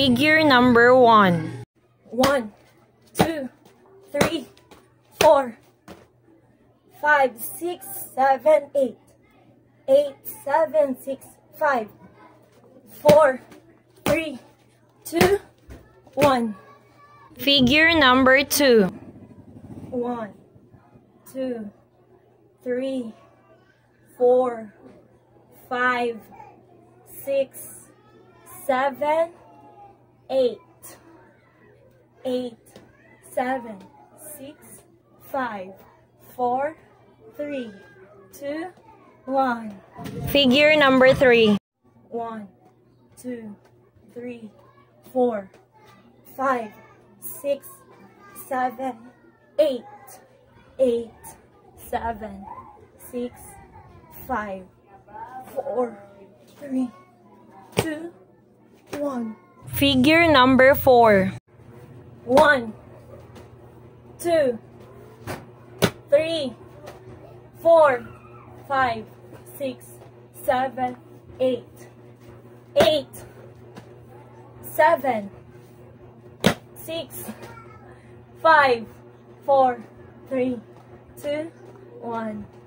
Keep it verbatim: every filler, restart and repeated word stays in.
Figure number one. One, two, three, four, five, six, seven, eight. Eight, seven, six, five, four, three, two, one. Figure number two. One, two, three, four, five, six, seven, eight. Eight, seven, six, five, four, three, two, one. Figure number three. One, two, three, four, five, six, seven, eight. Eight, seven, six, five, four, three, two, one. Figure number four. One, two, three, four, five, six, seven, eight. Eight, seven, six, five, four, three, two, one.